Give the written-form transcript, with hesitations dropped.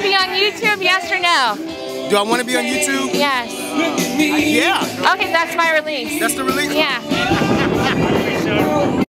to be on YouTube, yes or no? Do I want to be on YouTube? Yes. Yeah. Okay, that's my release. That's the release? Yeah.